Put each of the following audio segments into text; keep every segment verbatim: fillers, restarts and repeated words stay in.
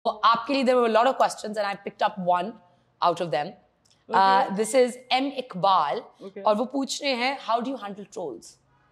आपके लिए there were a lot of questions and I picked up one out of them. Okay. Uh, this is M Iqbal. Okay. और वो पूछ रहे हैं how do you handle trolls?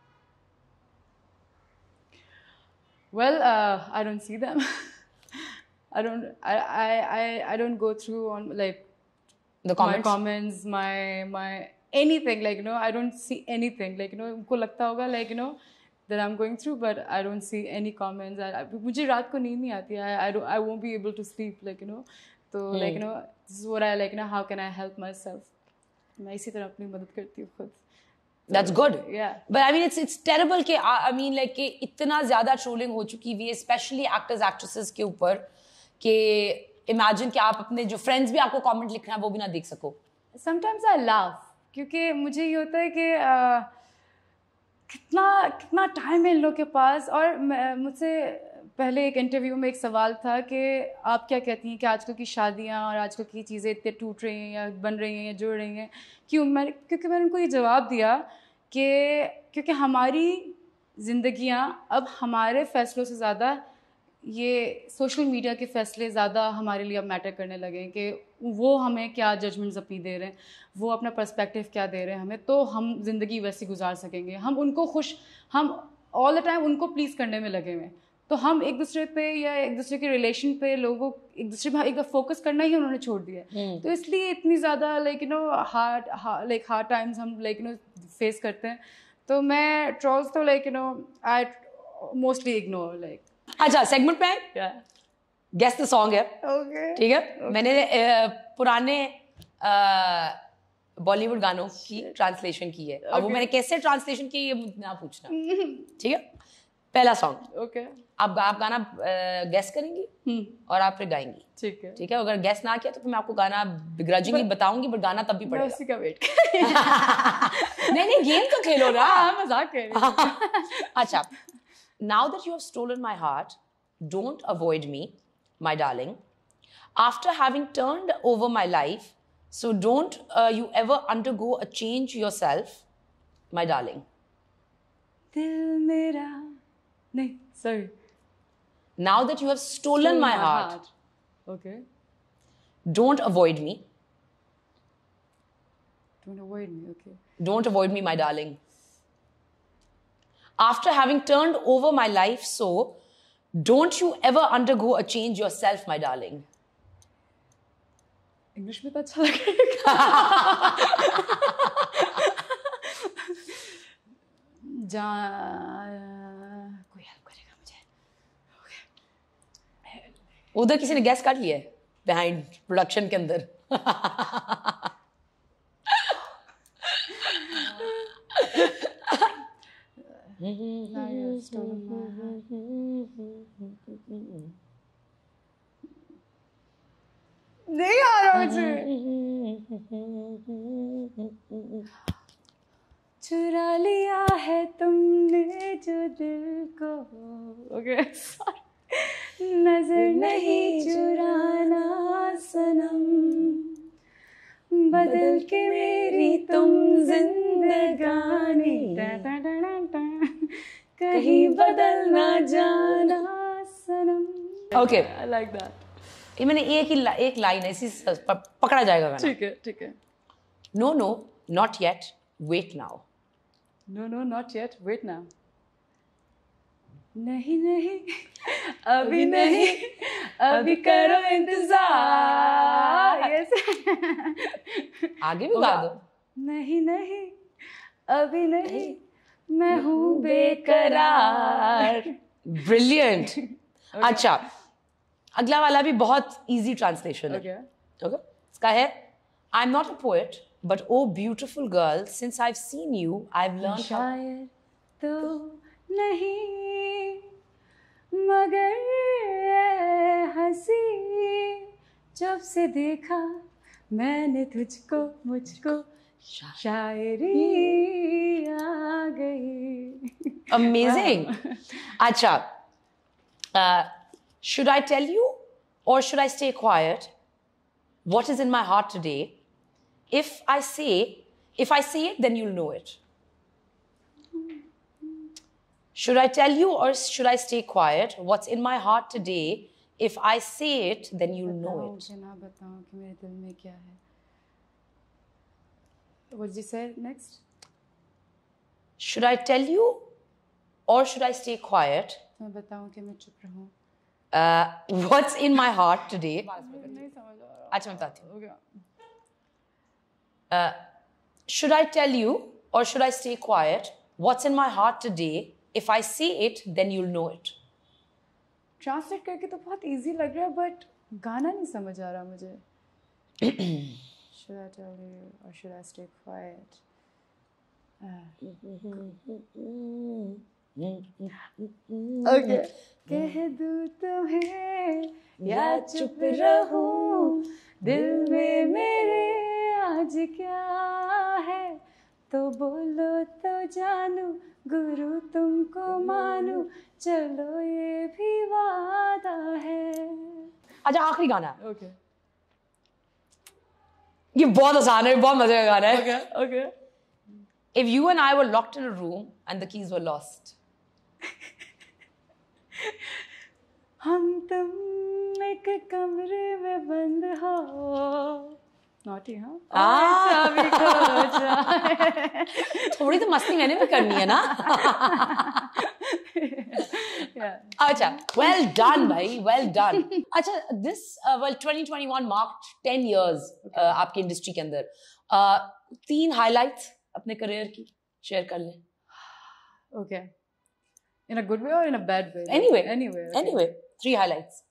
Well, uh, I don't see them. I don't. I, I I I don't go through on like the comments, my comments, my my anything. Like you know, I don't see anything. Like you know, उनको लगता होगा like you know that I'm going through, but I don't see any comments. I, मुझे रात को नींद नहीं आती. I I don't. I won't be able to sleep. Like you know, तो hmm. like you know, this is what I like. You know, how can I help myself? मैं इसी तरह अपनी मदद करती हूँ खुद. That's good. Yeah. But I mean, it's it's terrible कि I mean like कि इतना ज़्यादा trolling हो चुकी है, especially actors actresses के ऊपर कि imagine कि आप अपने जो friends भी आपको comment लिख रहे हैं वो भी ना देख सको. Sometimes I laugh क्योंकि मुझे ये होता है कि uh, कितना कितना time है इन लोगों के पास और मुझसे पहले एक इंटरव्यू में एक सवाल था कि आप क्या कहती हैं कि आजकल की शादियां और आजकल की चीज़ें इतने टूट रही हैं या बन रही हैं या जुड़ रही हैं क्यों मैं क्योंकि मैंने उनको ये जवाब दिया कि क्योंकि हमारी ज़िंदगियां अब हमारे फ़ैसलों से ज़्यादा ये सोशल मीडिया के फ़ैसले ज़्यादा हमारे लिए अब मैटर करने लगे हैं कि वो हमें क्या जजमेंट्स अपनी दे रहे हैं, वो अपना पर्सपेक्टिव क्या दे रहे हैं हमें, तो हम ज़िंदगी वैसी गुजार सकेंगे. हम उनको खुश हम ऑल द टाइम उनको प्लीज़ करने में लगे हुए, तो हम एक दूसरे पे या एक दूसरे के रिलेशन पे लोगों एक दूसरे पे एक फोकस करना ही उन्होंने छोड़ दिया. hmm. तो इसलिए इतनी ज़्यादा like you know hard like hard times हम लाइक यू नो फेस करते हैं. तो मैं ट्रोल्स तो like you know I mostly ignore like. अच्छा सेगमेंट में गेस द सॉन्ग है. ओके ठीक है. okay. मैंने uh, पुराने बॉलीवुड uh, गानों की ट्रांसलेशन की है. okay. अब वो मैंने कैसे ट्रांसलेशन की ये मुझे ना पूछना. ठीक है. पहला सॉन्ग. ओके. आप आप गाना गेस करेंगी hmm. और आप फिर गाएंगी. ठीक है. ठीक है. अगर गेस ना किया तो फिर मैं आपको गाना begrudgingly बताऊंगी, बट गाना तब भी पड़ेगा. मैं उसी का वेट नहीं नहीं गेम तो खेलो ना. हाँ मजाक कर रही हूँ. अच्छा. Now that you have stolen my heart, don't avoid me, my darling. After having turned over my life, so don't uh, you ever undergo a change yourself, my darling. दिल मेरा नहीं sorry. Now that you have stolen, stolen my, my heart, heart, okay. Don't avoid me. Don't avoid me, okay. Don't avoid me, my darling. After having turned over my life, so don't you ever undergo a change yourself, my darling. English में तो अच्छा लगेगा. जहाँ कोई help करेगा मुझे. उधर किसी ने गैस काट लिया है बिहाइंड प्रोडक्शन के अंदर. नहीं आ रहा मुझे. चुरा लिया है तुमने जो दिल को. Okay sorry. नजर नहीं चुराना सनम, बदल के मेरी तुम जिंदगानी, कहीं बदल ना जाना सनम. Okay I like that. ये मैंने एक ही ला, एक लाइन है, इसी पकड़ा जाएगा. ठीक है ठीक है. No no not yet wait now. No no not yet wait now. नहीं नहीं अभी नहीं अभी करो इंतजार. आगे भी गा दो. नहीं नहीं अभी नहीं मैं हूँ बेकरार. ब्रिलियंट. अच्छा अगला वाला भी बहुत इजी ट्रांसलेशन है. ओके. इसका है I am not a poet but oh beautiful girl since I have seen you I have learned. शायर तो नहीं मगर हंसी जब से देखा मैंने तुझको मुझको शायरी आ गई. अमेजिंग. अच्छा should I tell you or should I stay quiet what is in my heart today? If I say if I say it then you'll know it. Should I tell you or should I stay quiet? What's in my heart today? if I say it, then you'll know बताऊं it. कि ना बताऊं कि मेरे दिल में क्या है. What did you say next? Should I tell you or should I stay quiet? तो मैं बताऊं कि मैं चुप रहूं. Uh, what's in my heart today? नहीं समझ आ रहा. अच्छा मैं बताती हूँ. हो गया. Uh, should I tell you or should I stay quiet? What's in my heart today? If I say it, then you'll know it. Translate करके तो बहुत इजी लग रहा है बट गाना नहीं समझ आ रहा मुझे. Should I tell you or should I stay quiet? Okay. कह दूँ तुम्हें या चुप रहूं, दिल में मेरे आज क्या है, तो बोलो तो जानू, गुरु तुमको मानू, चलो ये भी वादा है. अच्छा आखिरी गाना है. Okay. ये बहुत आसान है, बहुत मजे का गाना है. Okay. Okay. If you and I were locked in a room and the keys were lost. हम तुम एक कमरे में बंद हो. Naughty, huh? Ah. चाबी खो जाए. थोड़ी तो मस्ती मैंने भी करनी है ना. Yeah. अच्छा, well done भाई, well done. अच्छा, this uh, well twenty twenty-one marked ten years uh, आपकी इंडस्ट्री के अंदर. uh, तीन हाइलाइट्स अपने करियर की शेयर कर लें. Okay. In a good way or in a bad way? Anyway, Anyway. Okay. anyway, three highlights.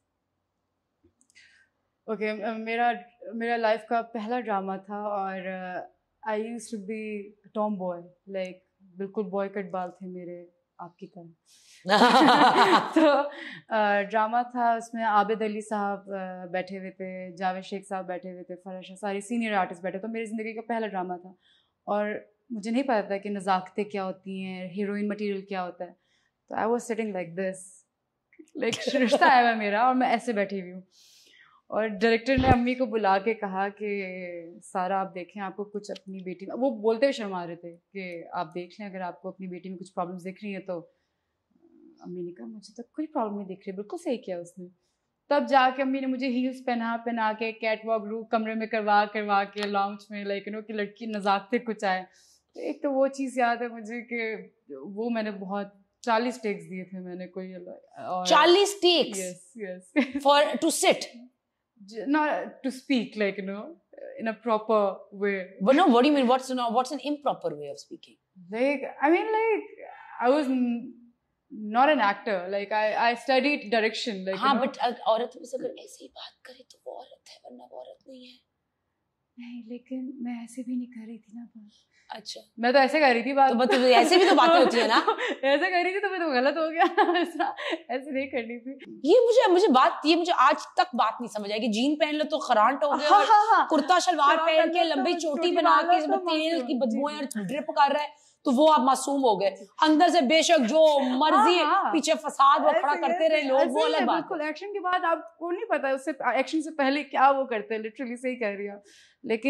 Okay, uh, मेरा मेरा लाइफ का पहला ड्रामा था और I used to be tomboy, like बिल्कुल बॉय कट बाल थे मेरे, आपकी तरह. तो ड्रामा uh, था, उसमें आबिद अली साहब uh, बैठे हुए थे, जावेद शेख साहब बैठे हुए थे, फराशा, सारी सीनियर आर्टिस्ट बैठे. तो मेरी ज़िंदगी का पहला ड्रामा था और मुझे नहीं पता था कि नज़ाकतें क्या होती हैं, हीरोइन मटेरियल क्या होता है. तो I was sitting like this, like रिश्ता आया हुआ मेरा और मैं ऐसे बैठी हुई हूँ. और डायरेक्टर ने अम्मी को बुला के कहा कि सारा आप देखें, आपको कुछ अपनी बेटी में, वो बोलते हुए शर्मा रहे थे कि आप देख लें, अगर आपको अपनी बेटी में कुछ प्रॉब्लम्स दिख रही हैं तो. अम्मी ने कहा मुझे तो कोई प्रॉब्लम नहीं दिख रही. बिल्कुल सही किया उसने. तब जाके अम्मी ने मुझे हील्स पहना पहना के कैट वॉक रू कमरे में करवा करवा के लाउंज में, लाइक यू नो कि लड़की नज़ाकते कुछ आए. तो एक तो वो चीज़ याद है मुझे कि वो मैंने बहुत चालीस टेक्स दिए थे मैंने, कोई चालीस takes? Yes yes. For to sit, not to speak, like, you know, in a proper way. But no, what do you mean? What's no, what's an improper way of speaking? Like, I mean, like, I was n- not an actor. Like, I I studied direction. Like, हाँ, you know? but अग- औरत बस अगर ऐसे ही बात करे तो वो औरत है, वरना वो औरत नहीं है. नहीं, लेकिन मैं ऐसे भी नहीं कर रही थी ना बात. अच्छा, मैं तो ऐसे कर रही थी बात. तो मतलब ऐसे भी तो बातें होती है ना. ऐसे कर रही थी तो मैं तो गलत हो गया. ऐसा ऐसे नहीं करनी थी. ये मुझे मुझे बात ये मुझे आज तक बात नहीं समझ आई कि जीन पहन लो तो खरांट हो गए हाँ, और हाँ, हाँ. कुर्ता शलवार हाँ, पहन के तो लंबी चोटी चोटी बना वाला के इसमें तो तेल मासूम. की बदबू जी, है और ड्रिप कर रहा है, तो वो आप मासूम हो गए. अंदर से बेशक जो मर्जी हाँ, हाँ. पीछे फसाद वो खड़ा ऐसे- करते रहे लोग, वो ऐसे ही अलग है, बात है. बिल्कुल. एक्शन के बाद आपको नहीं पता उससे, एक्शन से पहले क्या वो करते हैं. लिटरली सही कह रही है. लेकिन